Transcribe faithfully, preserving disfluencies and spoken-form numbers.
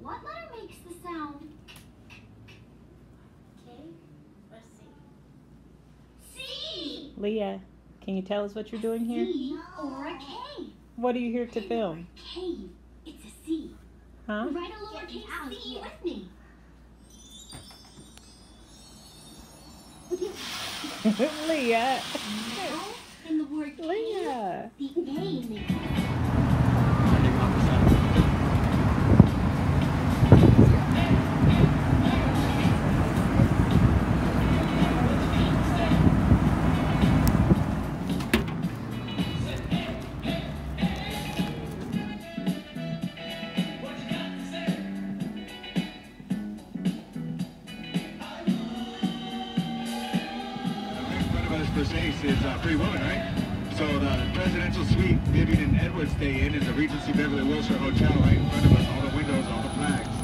what letter makes the sound? Okay, let's see. C! Leah, can you tell us what you're doing here? C or a K? What are you here to film? K. It's a C. Huh? Write a lowercase c with me. Leah. Now, in the word K, Leah. the A makes per se is uh, Free Woman, right? So the presidential suite Vivian and Edward stay in is the Regency Beverly Wilshire Hotel right in front of us, all the windows, all the flags.